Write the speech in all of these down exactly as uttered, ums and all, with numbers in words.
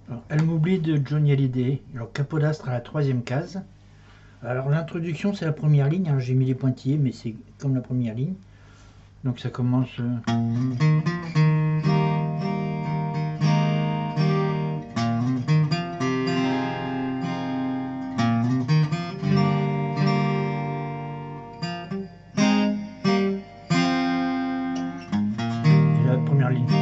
Alors, Elle m'oublie de Johnny Hallyday. Alors Capodastre à la troisième case. Alors l'introduction c'est la première ligne, hein. J'ai mis les pointillés mais c'est comme la première ligne. Donc ça commence... Euh... Et la première ligne.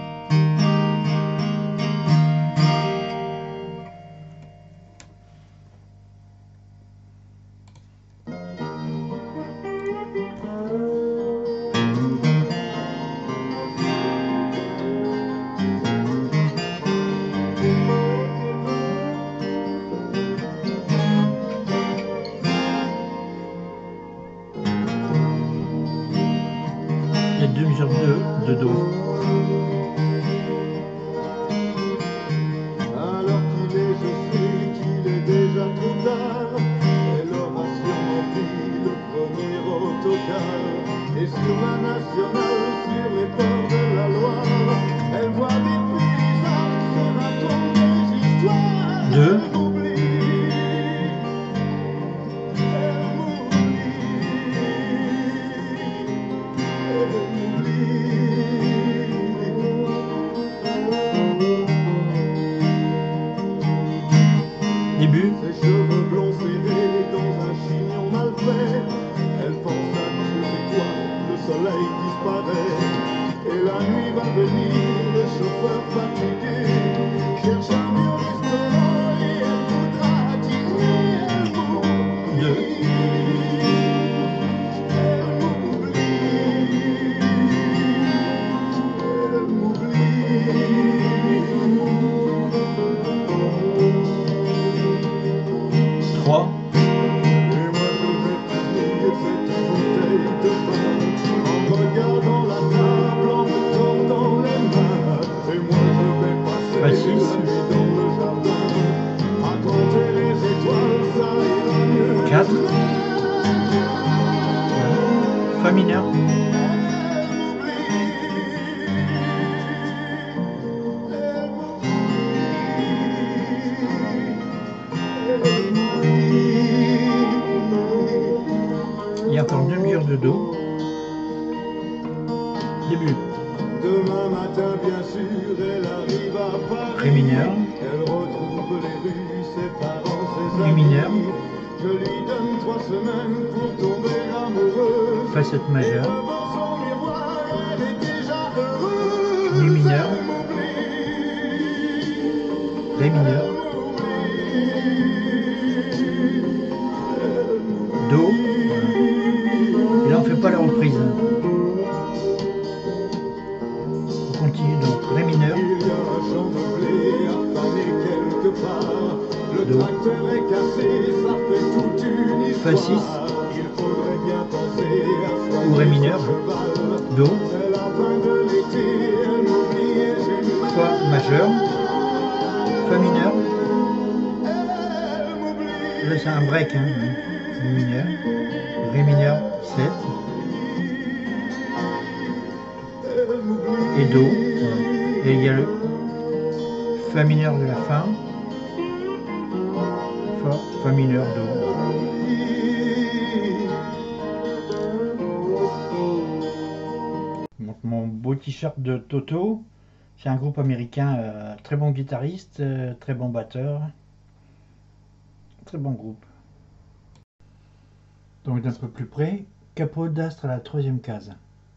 Il y a deux mesures de, de Do. Alors qu'il est, je sais qu'il est déjà trop tard. Et l'oration remplit le premier autocar. Et sur la nationale, sur les bords de la Loire, elle voit des paysages, se raconte des histoires. Deux. Elle m'oublie, elle m'oublie, elle m'oublie. Début. Ses cheveux blonds serrés dans un chignon mal fait. Elle pense à tous les étoiles, le soleil disparaît. Et la nuit va venir, le chauffeur fatigué cherche un vieux restaurant et elle voudra dîner. Elle m'oublie, Deux. elle m'oublie, elle m'oublie. Trois. Et moi je vais finir cette bouteille de vin en regardant la table, en me tordant les mains. Et moi je vais passer Pas six. la nuit dans le jardin à compter les étoiles, ça ira mieux. Quatre. Fa mineur. Il y a encore deux mesures de Do. Début. Demain matin, bien sûr, elle arrive à Paris. Ré mineur. Elle retrouve les rues, ses parents, ses Mi amis. mineur. Je lui donne trois semaines pour tomber amoureuse. Fa sept majeur. Et devant son miroir, elle est déjà heureuse. Mi mineur. Elle m'oublie, Ré mineur. Do. Et là on fait pas la reprise. On continue donc. Ré mineur. il y a un champ de blé à faner quelque part. Le Do. tracteur est cassé, ça fait toute une histoire. Fa six. Il faudrait bien penser à soigner Ou Ré mineur. son cheval. Do. C'est la fin de l'été, elle m'oublie et j'ai mal. Fa majeur. Fa mineur. Elle m'oublie. Là c'est un break, hein. Mi mineur. Ré mineur sept. Elle m'oublie. Et Do. Voilà. Et il y a le Fa mineur de la fin. Fa, Fa mineur, Do. Donc mon beau t-shirt de Toto. C'est un groupe américain, euh, très bon guitariste, euh, très bon batteur. Très bon groupe. Donc d'un peu plus près, Capodastre à la troisième case.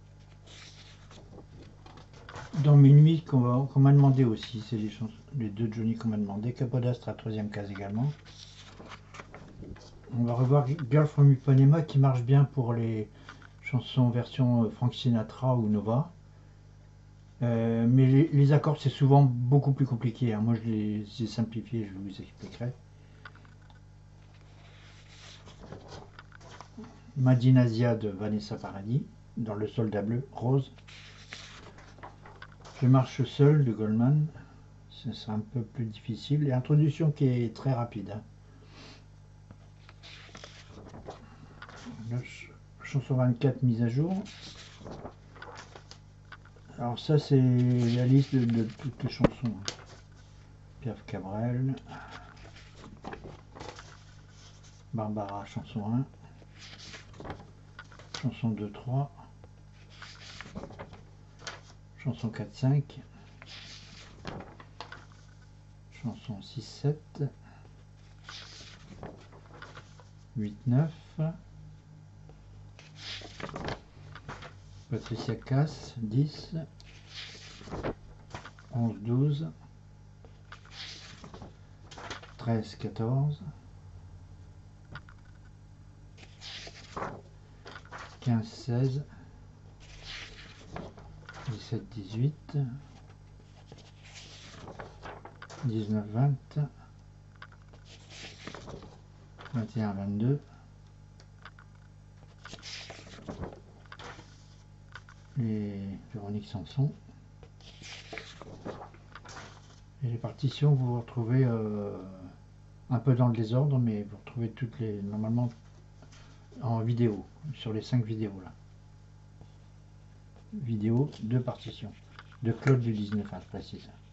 Dans Minuit qu'on qu'on m'a demandé aussi, c'est les, chansons, les deux Johnny qu'on m'a demandé. Capodastre à la troisième case également. On va revoir Girl from Ipanema qui marche bien pour les chansons version Frank Sinatra ou Nova. Euh, mais les, les accords c'est souvent beaucoup plus compliqué, hein. Moi je les ai simplifiés, je vous expliquerai. Madinasia de Vanessa Paradis, dans le soldat bleu, rose. Je marche seul de Goldman, c'est un peu plus difficile. Et introduction qui est très rapide, hein. Le ch chanson vingt-quatre mise à jour. Alors ça c'est la liste de, de toutes les chansons. Piaf Cabrel, Barbara chanson un, chanson deux trois, chanson quatre cinq, chanson six sept, huit neuf, Patricia Cass dix, onze douze, treize quatorze, quinze seize, dix-sept dix-huit, dix-neuf vingt, vingt et un vingt-deux, les Véronique Sanson. Et les partitions, vous vous retrouvez euh, un peu dans le désordre, mais vous retrouvez toutes les, normalement, en vidéo, sur les cinq vidéos là. Vidéo de partitions, de Claude du dix-neuf, hein, je précise.